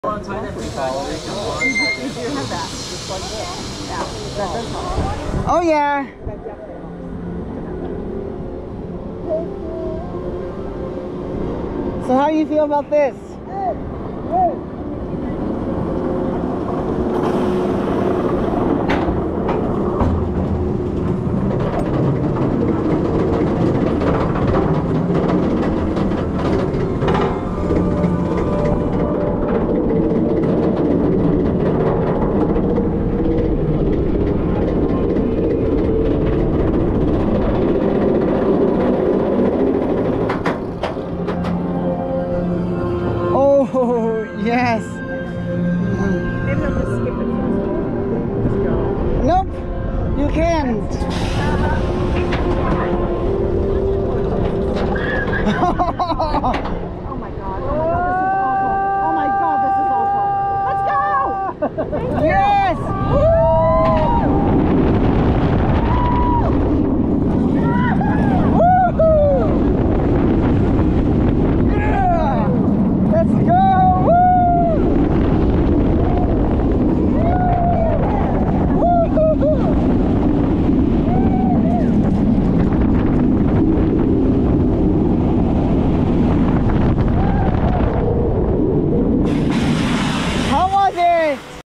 You do have that. Just like this. Yeah, that does help. Oh yeah. That definitely helps. So how do you feel about this? Oh, yes. Maybe I'll just skip it. Just go. Nope, you can't. Oh my god. Oh my god, this is awful. Oh my god, this is awful. Let's go! Yes! Woo!